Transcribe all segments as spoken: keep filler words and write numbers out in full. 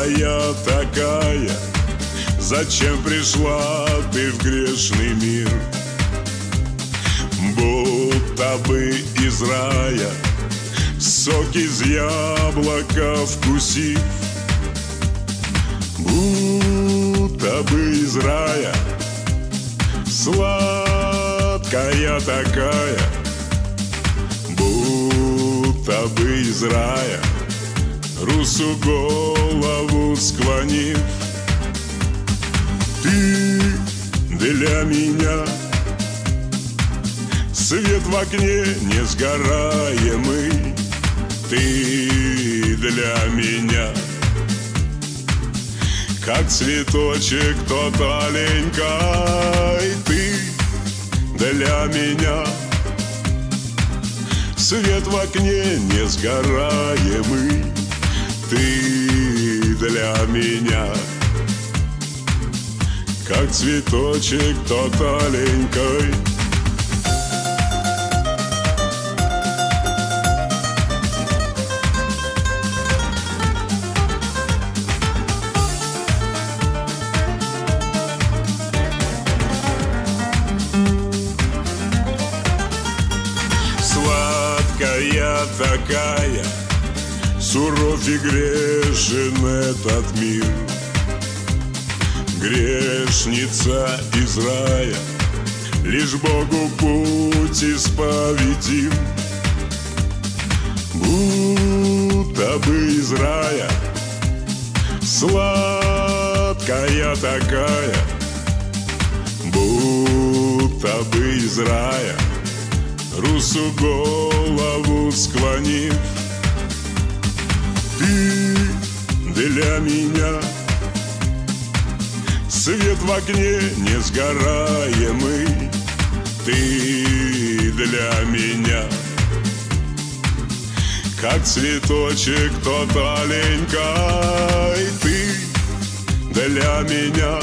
Сладкая такая, зачем пришла ты в грешный мир? Будто бы из рая сок из яблока вкусив, будто бы из рая сладкая такая, будто бы из рая русу голову склонив. Ты для меня свет в окне несгораемый, ты для меня как цветочек тот аленькой, ты для меня свет в окне несгораемый, ты для меня как цветочек тот аленькой. Сладкая такая, суров и грешен этот мир. Грешница из рая, лишь Богу путь исповедим. Будто бы из рая сладкая такая, будто бы из рая русу голову склонив. Ты для меня свет в окне несгораемый, ты для меня как цветочек тот аленькой, ты для меня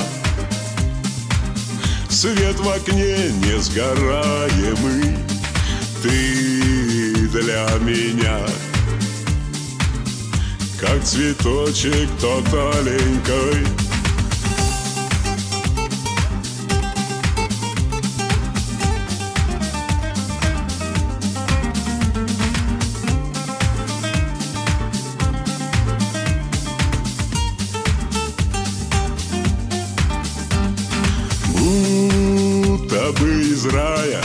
свет в окне несгораемый, ты для меня как цветочек тот аленькой. Будто бы из рая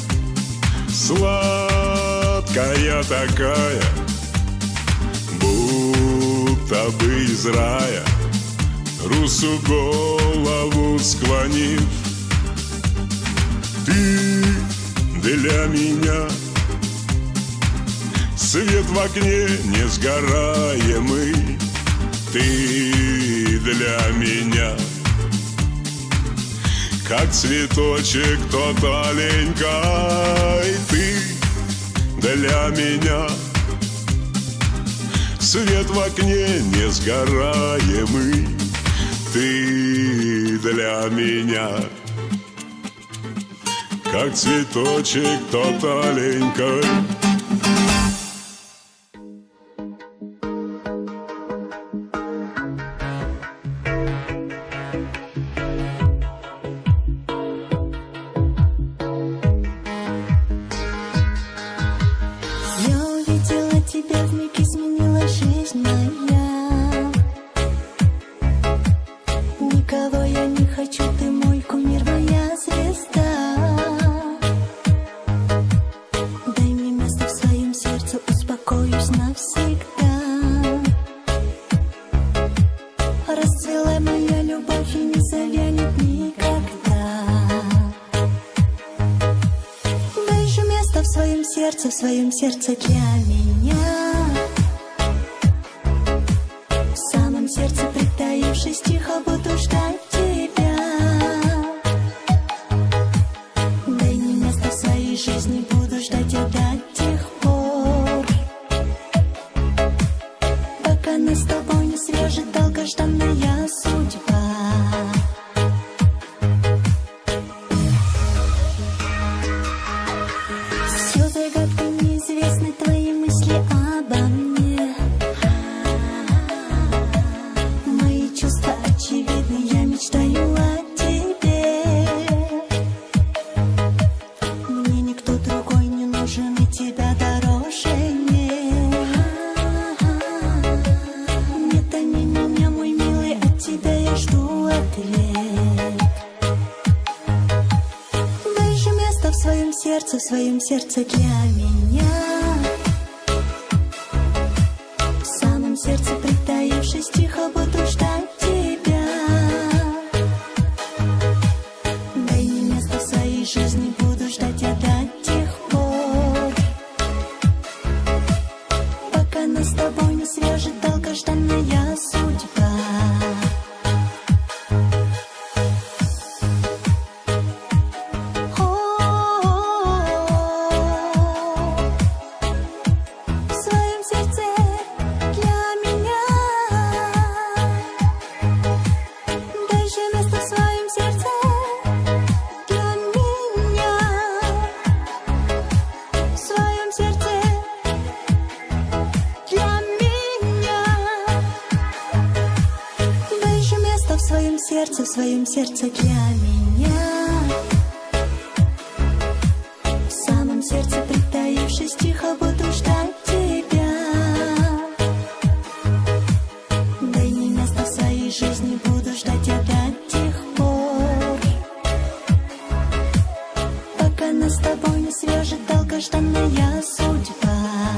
сладкая такая, будто бы из рая русу голову склонив. Ты для меня свет в окне несгораемый, ты для меня как цветочек тот аленькой, ты для меня свет в окне несгораемый, ты для меня как цветочек тот аленькой. В своем сердце для меня, в самом сердце притаившись, тихо буду ждать тебя. Дай мне место в своей жизни, буду ждать тебя до тех пор, пока нас с тобой не свяжет долгожданная судьба. Все загадки неизвестны, твои мысли о сердце, в своем сердце для меня. В самом сердце притаившись, тихо буду ждать тебя. Дай мне место в своей жизни, буду ждать я до тех пор, пока нас с тобой не свяжет долгожданная судьба. В своем сердце, в своем сердце для меня. В самом сердце притаившись, тихо буду ждать тебя. Дай мне место в своей жизни, буду ждать я до тех пор, пока нас с тобой не свяжет долгожданная судьба.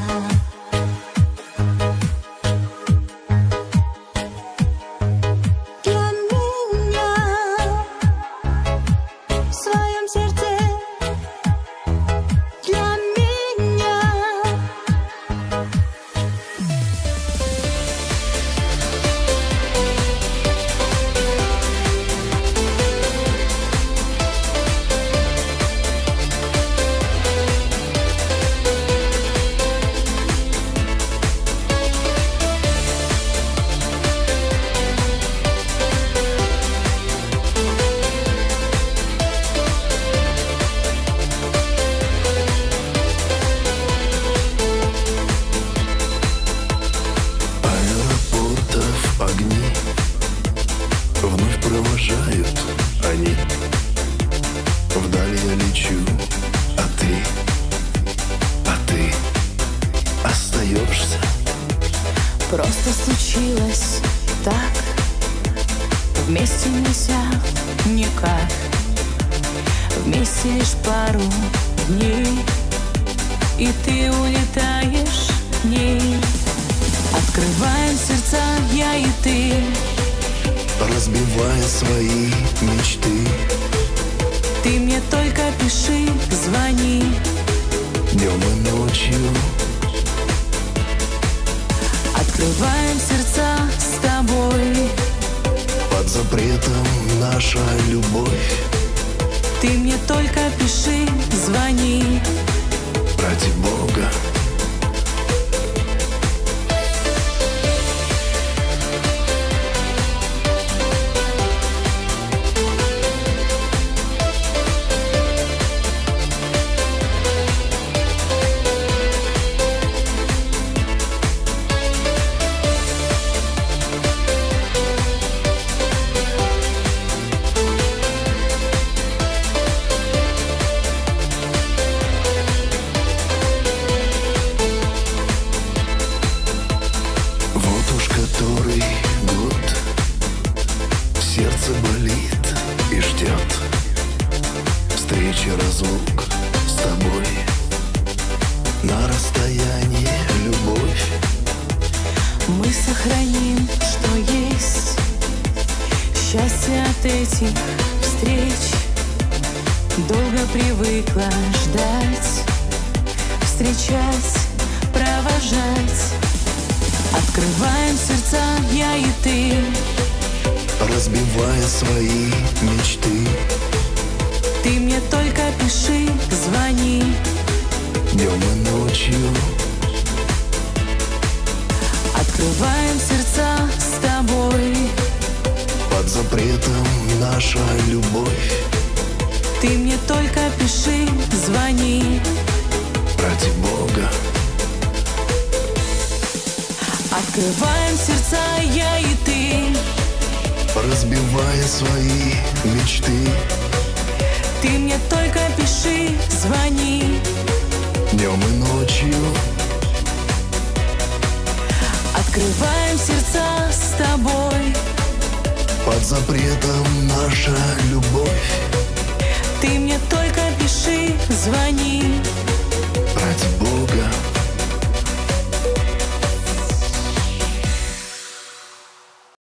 Вновь провожают они. Вдали я лечу, а ты, а ты остаешься. Просто случилось так, вместе нельзя никак, вместе лишь пару дней, и ты улетаешь в ней. Открываем сердца я и ты, разбивая свои мечты. Ты мне только пиши, звони днем и ночью. Открываем сердца с тобой, под запретом наша любовь. Ты мне только пиши, звони, ради Бога. Который год сердце болит и ждет встречи, разлук с тобой. На расстоянии любовь мы сохраним, что есть. Счастье от этих встреч. Долго привыкла ждать, встречать, провожать. Открываем сердца я и ты, разбивая свои мечты. Ты мне только пиши, звони днем и ночью. Открываем сердца с тобой, под запретом наша любовь. Ты мне только пиши, звони, ради Бога. Открываем сердца я и ты, разбивая свои мечты. Ты мне только пиши, звони днем и ночью. Открываем сердца с тобой, под запретом наша любовь.